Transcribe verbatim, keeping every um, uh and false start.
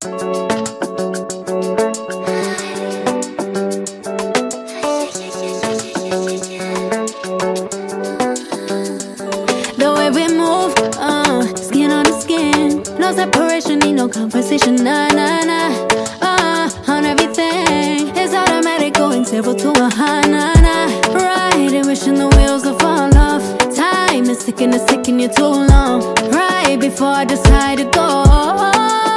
The way we move, uh, skin on the skin, no separation, need no conversation, nah, nah, nah. Uh, on everything, it's automatic, going zero to a high, nah, nah. Ridin, wishing the wheels will fall off. Time is ticking, it's taking you too long. Right before I decide to go.